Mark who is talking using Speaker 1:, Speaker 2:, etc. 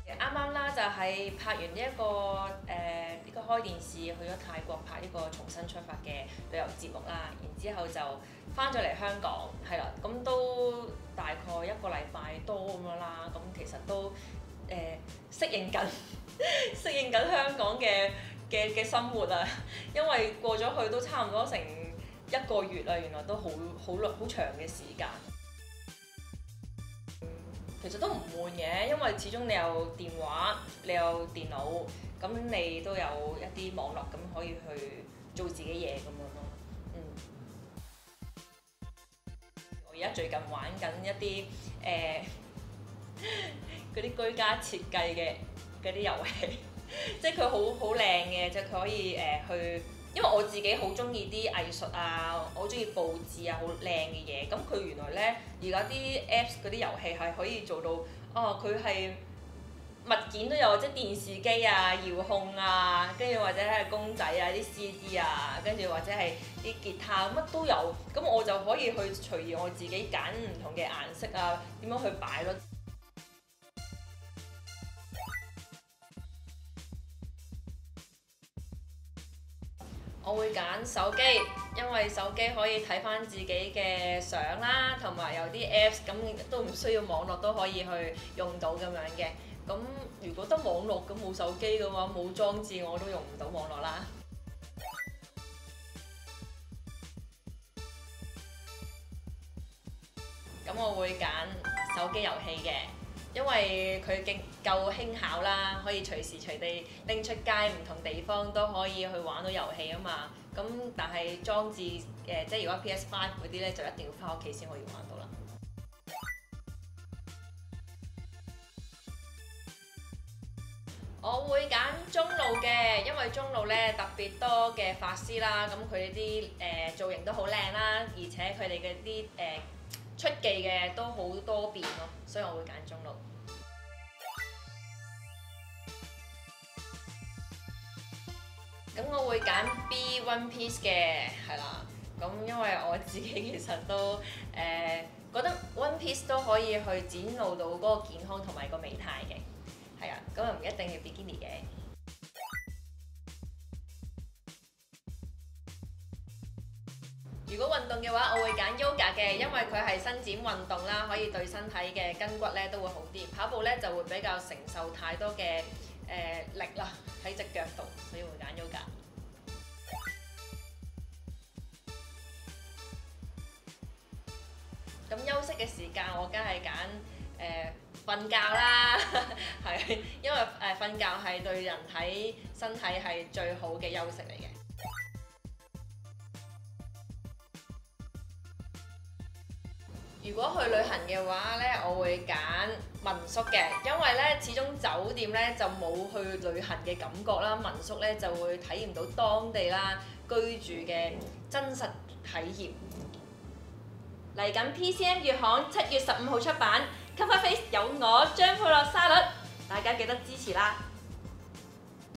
Speaker 1: 啱啱啦，就係拍完呢個開電視去咗泰國拍呢個重新出發嘅旅遊節目啦，然之後就翻咗嚟香港，係啦，咁都大概一個禮拜多咁樣啦，咁其實都適應緊適應緊香港嘅生活啊，因為過咗去都差唔多成一個月啦，原來都好長嘅時間。其實都唔悶嘅，因為始終你有電話，你有電腦，咁你都有一啲網絡，咁可以去做自己嘢咁樣咯。我而家最近玩緊一啲嗰啲居家設計嘅嗰啲遊戲，即係佢好靚嘅，即係佢可以去。因為我自己好中意啲藝術啊，我好中意佈置啊，好靚嘅嘢。咁佢原來咧，而家啲 Apps 嗰啲遊戲係可以做到，佢係物件都有，即係電視機啊、遙控啊，跟住或者係公仔啊、啲 CD 啊，跟住或者係啲吉他乜都有。咁我就可以去隨意我自己揀唔同嘅顏色啊，點樣去擺咯。我會揀手機，因為手機可以睇返自己嘅相啦，同埋有啲 Apps 咁都唔需要網絡都可以去用到咁樣嘅。咁如果得網絡咁冇手機嘅話，冇裝置我都用唔到網絡啦。咁我會揀手機遊戲嘅，因為佢夠輕巧啦，可以隨時隨地拎出街，唔同地方都可以去玩到遊戲啊嘛。咁但係裝置即係如果 PS5 嗰啲咧，就一定要返屋企先可以玩到啦。我會揀中路嘅，因為中路咧特別多嘅法師啦，咁佢啲造型都好靚啦，而且佢哋嘅啲出技嘅都好多變咯，所以我會揀中路。咁我會揀 B One Piece 嘅，係啦。咁因為我自己其實都覺得 One Piece 都可以去展露到嗰個健康同埋個美態嘅，係啊。咁又唔一定要 Bikini 嘅。如果運動嘅話，我會揀 Yoga 嘅，因為佢係伸展運動啦，可以對身體嘅筋骨咧都會好啲。跑步咧就會比較承受太多嘅力啦喺隻腳度，所以會揀 Yoga。咁休息嘅時間，我梗係揀瞓覺啦，係因為瞓覺係對人體身體係最好嘅休息嚟嘅。如果去旅行嘅話咧，我會揀民宿嘅，因為咧始終酒店咧就冇去旅行嘅感覺啦，民宿咧就會體驗到當地啦居住嘅真實體驗。嚟緊 PCM 月刊7月15號出版，Cover Face 有我張佩樂沙律，大家記得支持啦！